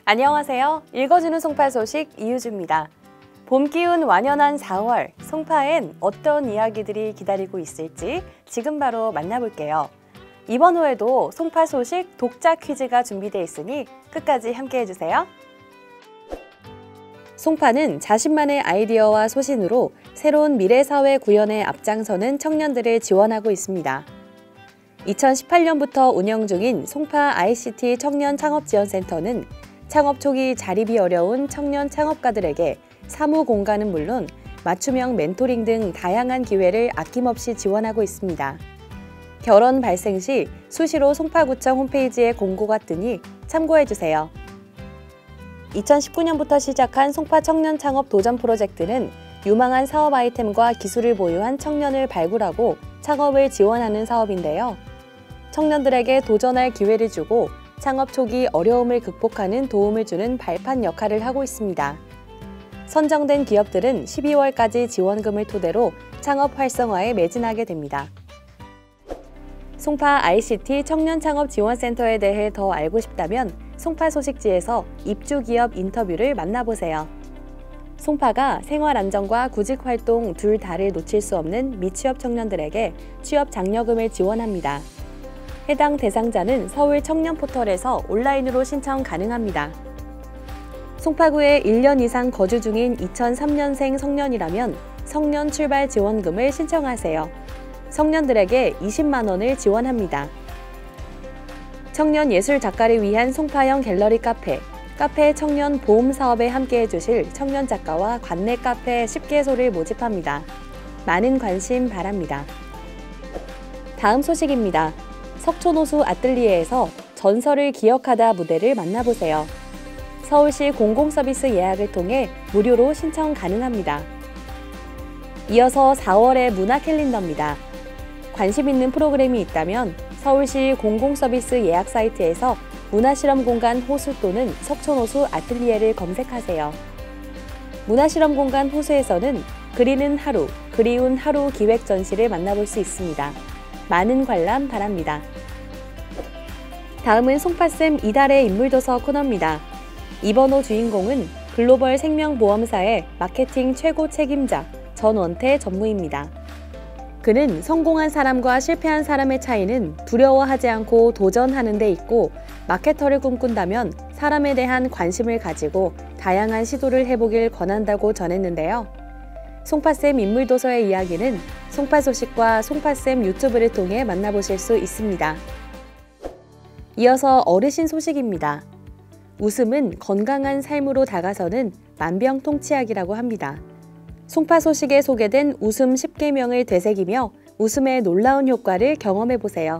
안녕하세요. 읽어주는 송파 소식 이유주입니다. 봄 기운 완연한 4월, 송파엔 어떤 이야기들이 기다리고 있을지 지금 바로 만나볼게요. 이번 호에도 송파 소식 독자 퀴즈가 준비되어 있으니 끝까지 함께해 주세요. 송파는 자신만의 아이디어와 소신으로 새로운 미래사회 구현에 앞장서는 청년들을 지원하고 있습니다. 2018년부터 운영 중인 송파 ICT 청년 창업지원센터는 창업 초기 자립이 어려운 청년 창업가들에게 사무 공간은 물론 맞춤형 멘토링 등 다양한 기회를 아낌없이 지원하고 있습니다. 결혼 발생 시 수시로 송파구청 홈페이지에 공고가 뜨니 참고해주세요. 2019년부터 시작한 송파 청년 창업 도전 프로젝트는 유망한 사업 아이템과 기술을 보유한 청년을 발굴하고 창업을 지원하는 사업인데요. 청년들에게 도전할 기회를 주고 창업 초기 어려움을 극복하는 도움을 주는 발판 역할을 하고 있습니다. 선정된 기업들은 12월까지 지원금을 토대로 창업 활성화에 매진하게 됩니다. 송파 ICT 청년창업지원센터에 대해 더 알고 싶다면 송파 소식지에서 입주기업 인터뷰를 만나보세요. 송파가 생활안정과 구직활동 둘 다를 놓칠 수 없는 미취업 청년들에게 취업 장려금을 지원합니다. 해당 대상자는 서울 청년포털에서 온라인으로 신청 가능합니다. 송파구에 1년 이상 거주 중인 2003년생 청년이라면 청년 출발 지원금을 신청하세요. 청년들에게 20만 원을 지원합니다. 청년 예술 작가를 위한 송파형 갤러리 카페 청년 보험 사업에 함께해 주실 청년 작가와 관내 카페 10개소를 모집합니다. 많은 관심 바랍니다. 다음 소식입니다. 석촌호수 아뜰리에에서 전설을 기억하다 무대를 만나보세요. 서울시 공공서비스 예약을 통해 무료로 신청 가능합니다. 이어서 4월의 문화 캘린더입니다. 관심 있는 프로그램이 있다면 서울시 공공서비스 예약 사이트에서 문화실험공간 호수 또는 석촌호수 아뜰리에를 검색하세요. 문화실험공간 호수에서는 그리는 하루, 그리운 하루 기획 전시를 만나볼 수 있습니다. 많은 관람 바랍니다. 다음은 송파쌤 이달의 인물도서 코너입니다. 이번 호 주인공은 글로벌 생명보험사의 마케팅 최고 책임자 전원태 전무입니다. 그는 성공한 사람과 실패한 사람의 차이는 두려워하지 않고 도전하는 데 있고 마케터를 꿈꾼다면 사람에 대한 관심을 가지고 다양한 시도를 해보길 권한다고 전했는데요. 송파쌤 인물도서의 이야기는 송파소식과 송파쌤 유튜브를 통해 만나보실 수 있습니다. 이어서 어르신 소식입니다. 웃음은 건강한 삶으로 다가서는 만병통치약이라고 합니다. 송파 소식에 소개된 웃음 10계명을 되새기며 웃음의 놀라운 효과를 경험해보세요.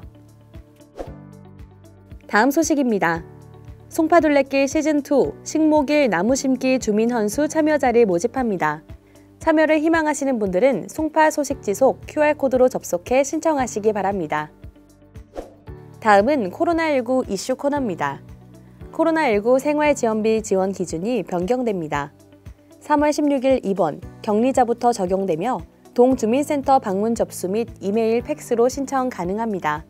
다음 소식입니다. 송파둘레길 시즌2 식목일 나무심기 주민헌수 참여자를 모집합니다. 참여를 희망하시는 분들은 송파 소식지 속 QR코드로 접속해 신청하시기 바랍니다. 다음은 코로나19 이슈 코너입니다. 코로나19 생활지원비 지원 기준이 변경됩니다. 3월 16일 입원, 격리자부터 적용되며 동주민센터 방문 접수 및 이메일, 팩스로 신청 가능합니다.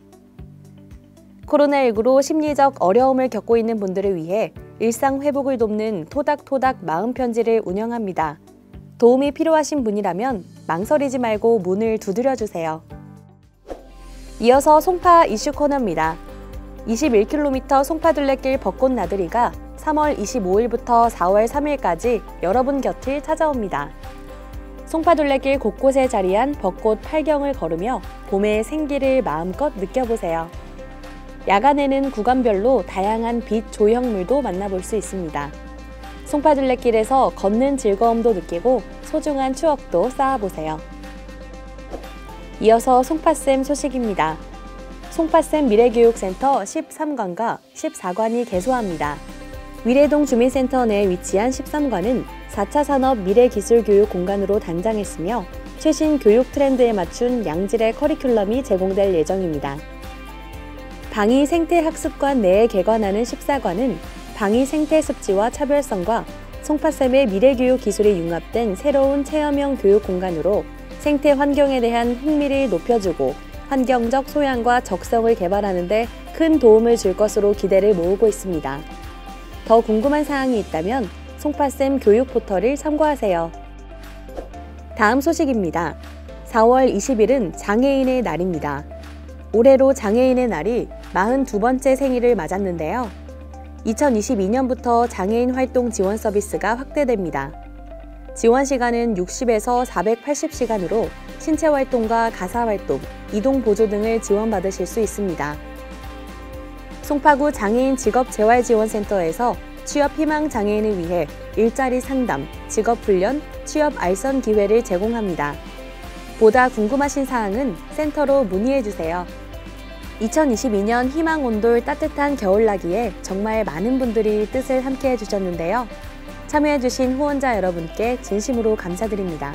코로나19로 심리적 어려움을 겪고 있는 분들을 위해 일상 회복을 돕는 토닥토닥 마음편지를 운영합니다. 도움이 필요하신 분이라면 망설이지 말고 문을 두드려주세요. 이어서 송파 이슈 코너입니다. 21km 송파둘레길 벚꽃 나들이가 3월 25일부터 4월 3일까지 여러분 곁을 찾아옵니다. 송파둘레길 곳곳에 자리한 벚꽃 팔경을 걸으며 봄의 생기를 마음껏 느껴보세요. 야간에는 구간별로 다양한 빛 조형물도 만나볼 수 있습니다. 송파둘레길에서 걷는 즐거움도 느끼고 소중한 추억도 쌓아보세요. 이어서 송파쌤 소식입니다. 송파쌤 미래교육센터 13관과 14관이 개소합니다. 위례동 주민센터 내에 위치한 13관은 4차 산업 미래기술교육 공간으로 단장했으며 최신 교육 트렌드에 맞춘 양질의 커리큘럼이 제공될 예정입니다. 방위 생태학습관 내에 개관하는 14관은 방위 생태 습지와 차별성과 송파쌤의 미래교육 기술이 융합된 새로운 체험형 교육 공간으로 생태 환경에 대한 흥미를 높여주고 환경적 소양과 적성을 개발하는 데 큰 도움을 줄 것으로 기대를 모으고 있습니다. 더 궁금한 사항이 있다면 송파쌤 교육 포털을 참고하세요. 다음 소식입니다. 4월 20일은 장애인의 날입니다. 올해로 장애인의 날이 42번째 생일을 맞았는데요. 2022년부터 장애인 활동 지원 서비스가 확대됩니다. 지원 시간은 60에서 480시간으로 신체 활동과 가사 활동, 이동 보조 등을 지원받으실 수 있습니다. 송파구 장애인 직업재활지원센터에서 취업 희망 장애인을 위해 일자리 상담, 직업훈련, 취업 알선 기회를 제공합니다. 보다 궁금하신 사항은 센터로 문의해주세요. 2022년 희망온돌 따뜻한 겨울나기에 정말 많은 분들이 뜻을 함께 해주셨는데요. 참여해주신 후원자 여러분께 진심으로 감사드립니다.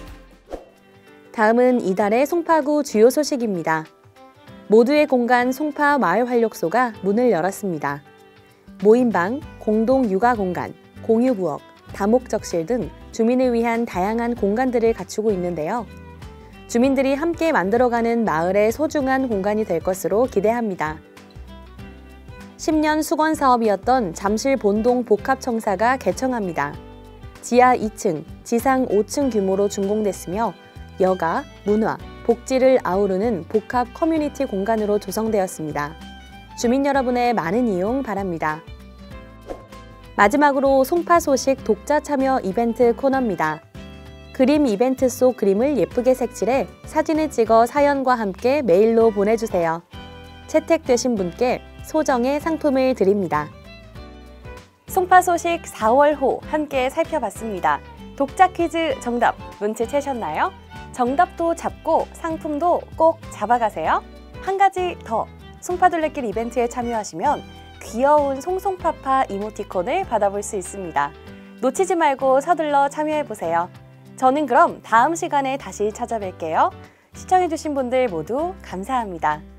다음은 이달의 송파구 주요 소식입니다. 모두의 공간 송파 마을활력소가 문을 열었습니다. 모임방, 공동 육아 공간, 공유부엌, 다목적실 등 주민을 위한 다양한 공간들을 갖추고 있는데요. 주민들이 함께 만들어가는 마을의 소중한 공간이 될 것으로 기대합니다. 10년 수건 사업이었던 잠실 본동 복합청사가 개청합니다. 지하 2층, 지상 5층 규모로 준공됐으며 여가, 문화, 복지를 아우르는 복합 커뮤니티 공간으로 조성되었습니다. 주민 여러분의 많은 이용 바랍니다. 마지막으로 송파 소식 독자 참여 이벤트 코너입니다. 그림 이벤트 속 그림을 예쁘게 색칠해 사진을 찍어 사연과 함께 메일로 보내주세요. 채택되신 분께 소정의 상품을 드립니다. 송파 소식 4월호 함께 살펴봤습니다. 독자 퀴즈 정답 눈치채셨나요? 정답도 잡고 상품도 꼭 잡아가세요. 한 가지 더, 송파둘레길 이벤트에 참여하시면 귀여운 송송파파 이모티콘을 받아볼 수 있습니다. 놓치지 말고 서둘러 참여해보세요. 저는 그럼 다음 시간에 다시 찾아뵐게요. 시청해주신 분들 모두 감사합니다.